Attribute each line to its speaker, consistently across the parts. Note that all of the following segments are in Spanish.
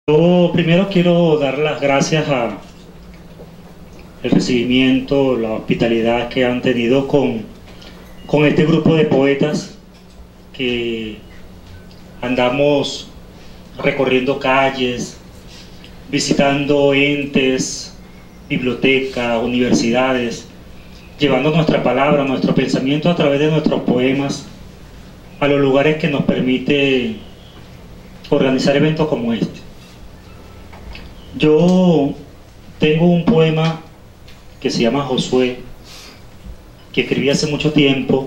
Speaker 1: Yo primero quiero dar las gracias a el recibimiento, la hospitalidad que han tenido con este grupo de poetas que andamos recorriendo calles, visitando entes, bibliotecas, universidades, llevando nuestra palabra, nuestro pensamiento a través de nuestros poemas a los lugares que nos permite organizar eventos como este. Yo tengo un poema que se llama Josué, que escribí hace mucho tiempo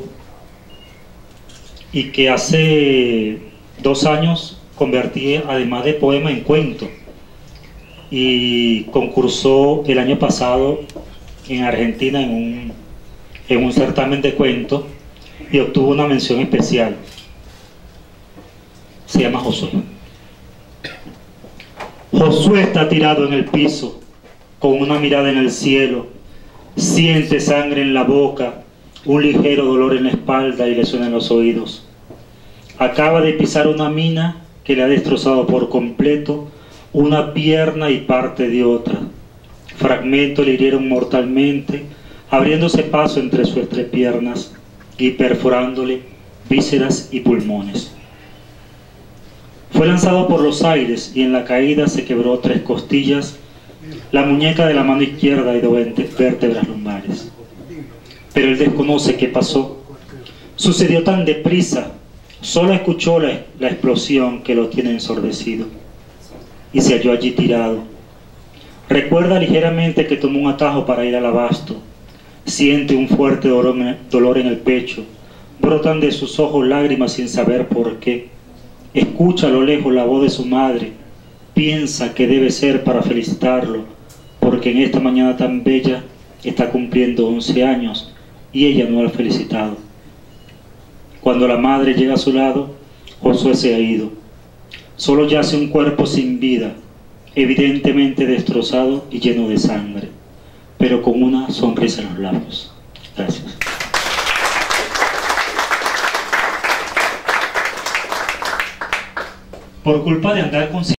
Speaker 1: y que hace 2 años convertí, además de poema, en cuento, y concursó el año pasado en Argentina en un certamen de cuentos y obtuvo una mención especial. Se llama Josué. Josué está tirado en el piso, con una mirada en el cielo, siente sangre en la boca, un ligero dolor en la espalda y le suena en los oídos. Acaba de pisar una mina que le ha destrozado por completo una pierna y parte de otra. Fragmentos le hirieron mortalmente, abriéndose paso entre sus entrepiernas y perforándole vísceras y pulmones. Fue lanzado por los aires y en la caída se quebró 3 costillas, la muñeca de la mano izquierda y 2 vértebras lumbares. Pero él desconoce qué pasó. Sucedió tan deprisa, solo escuchó la explosión que lo tiene ensordecido y se halló allí tirado. Recuerda ligeramente que tomó un atajo para ir al abasto. Siente un fuerte dolor en el pecho. Brotan de sus ojos lágrimas sin saber por qué. Escucha a lo lejos la voz de su madre. Piensa que debe ser para felicitarlo, porque en esta mañana tan bella está cumpliendo 11 años y ella no lo ha felicitado. Cuando la madre llega a su lado, Josué se ha ido. Solo yace un cuerpo sin vida, evidentemente destrozado y lleno de sangre, pero con una sonrisa en los labios. Gracias. Por culpa de andar con